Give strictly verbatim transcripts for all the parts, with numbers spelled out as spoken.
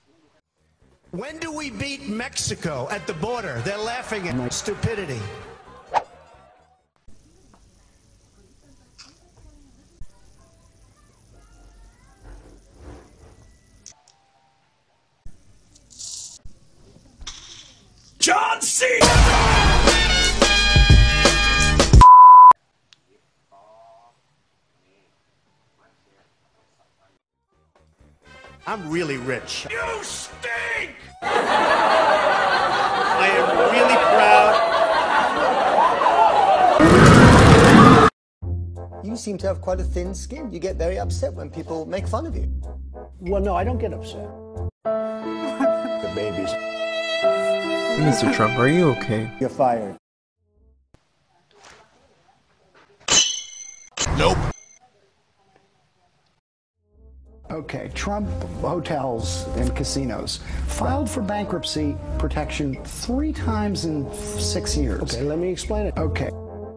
When do we beat Mexico at the border? They're laughing at my stupidity. John C. I'm really rich. You stink! I am really proud. You seem to have quite a thin skin. You get very upset when people make fun of you. Well, no, I don't get upset. The babies. Mister Trump, are you okay? You're fired. Nope. Okay, Trump hotels and casinos filed for bankruptcy protection three times in six years. Okay, let me explain it. Okay.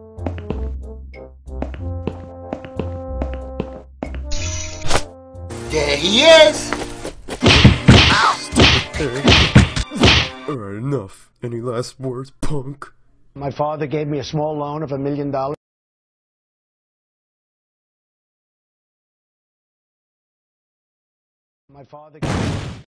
There he is! Alright, enough. Any last words, punk? My father gave me a small loan of a million dollars. My father